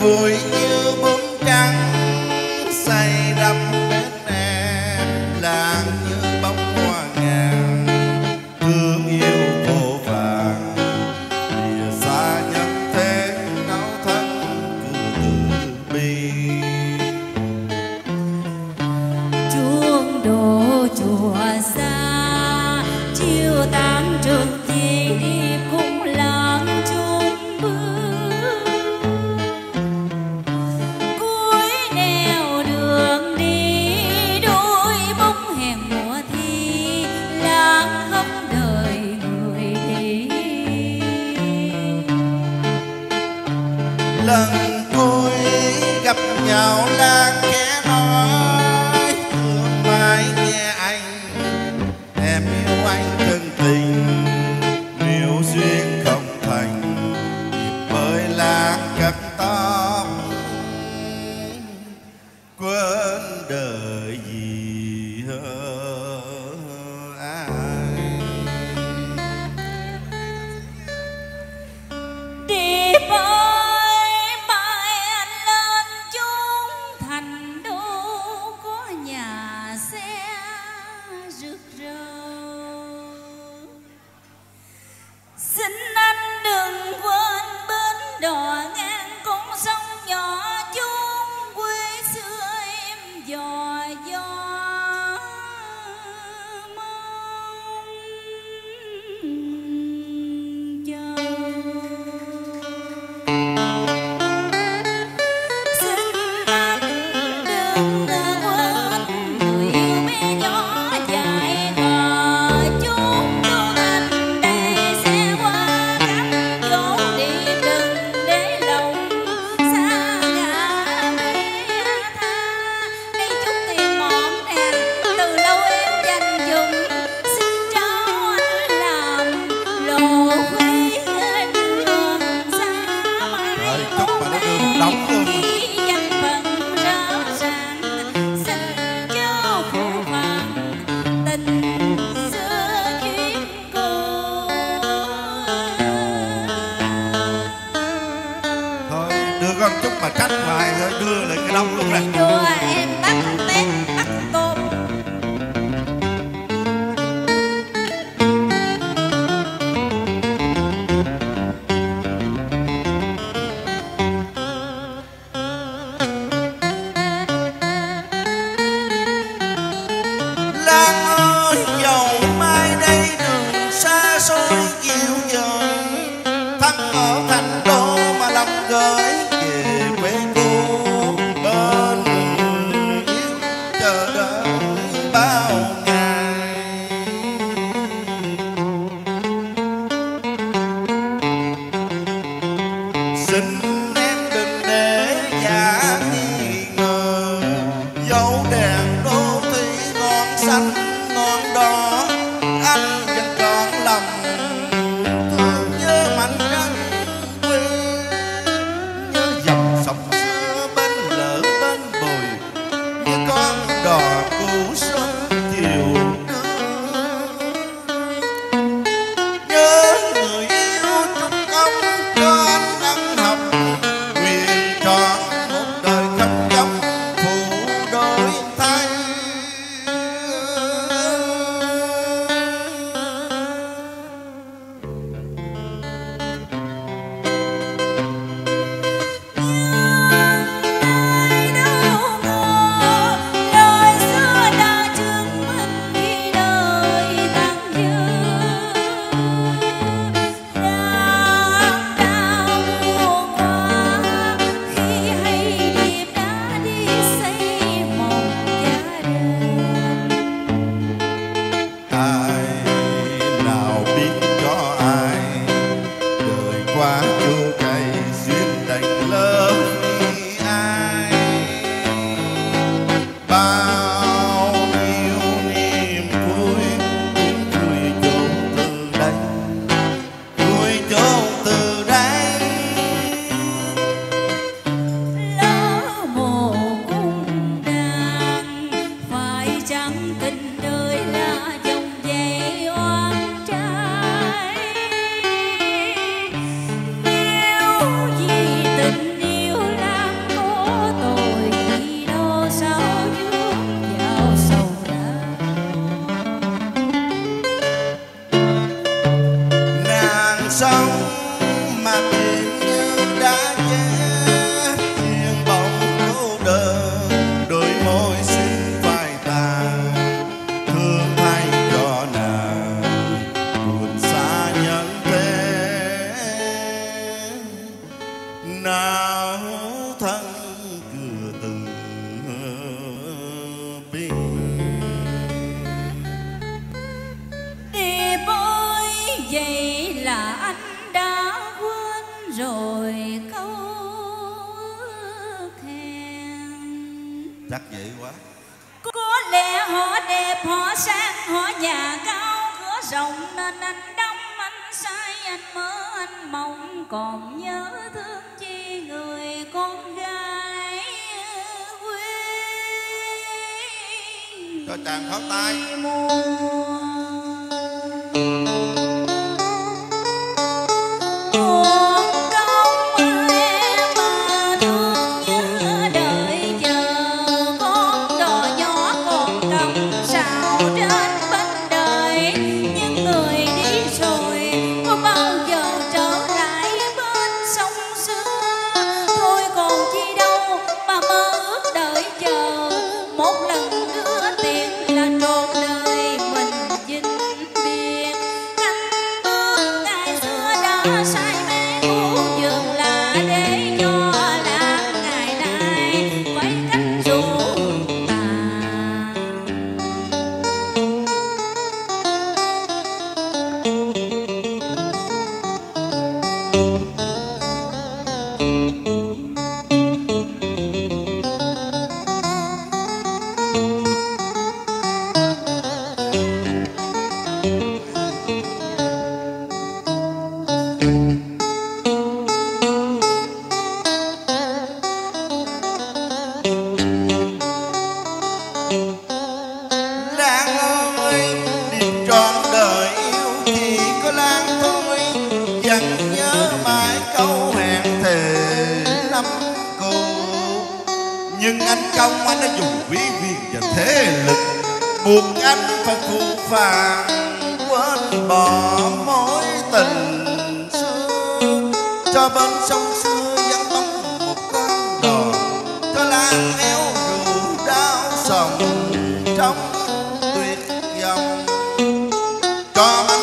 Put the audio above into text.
vui như bướm trắng say đắm bên em, làng như bông hoa ngàn thương yêu vô vàng. Lìa xa nhân thế náo thân cứ từ bi. Chuông đổ chùa xa chiều tàn trường chi cũng lãng chung bước. Cuối nẻo đường đi đôi bóng hẹn mùa thi lãng khóc đời người đi. Lần cuối gặp nhau làng kẻ nói thương mãi nghe anh, em yêu anh chân tình, nếu duyên không thành nhịp bơi làng cắt tóc quên đời gì hơn ai. Đi với mai anh lên chốn thành đô có nhà xe rực rỡ. Xin anh đừng quên bến đò ngang con sông nhỏ chốn quê xưa em dò dò mong chờ. Xin anh đừng quên người yêu bé nhỏ dài ngờ chốn đô thành đây xe qua cánh dỗ đi đừng để lòng xa ngã bé tha. Đây chút tiền mọn nè từ lâu em dành dụm, xin cho anh làm lộ phí đường xa Thôi mãi. chúc mà nó đưa một đống luôn. Danh phận rõ ràng xin chớ phụ phàng tình xưa duyên cũ. Thôi đưa con chút mà trách hoài thôi, đưa lại cái đống luôn này. Chùa em bắt tép bắt tôm. Lan ơi dầu mai đây đường xa xôi dịu dàng, thân ở thành đô mà lòng gửi về quê cô bên sống mà tìm như đã chết, duyên bóng cô đơn đôi môi xin phai tàn, thương thay cho nàng buồn xa nhân thế. Nào thân cửa từ bi đi bơi vậy là anh đã quên rồi câu khen. chắc vậy quá. Có lẽ họ đẹp, họ sang, họ nhà cao, cửa rộng nên anh đông, anh say, anh mơ, anh mộng, còn nhớ thương chi người con gái quê. Cho chàng pháo tay. Nhưng anh công anh đã dùng quý viên và thế lực buộc anh phải phụ phàng, quên bỏ mối tình xưa, cho bên sông xưa vắng bóng một con đò, cho lan éo rượu đau sòng trong tuyệt vọng, cho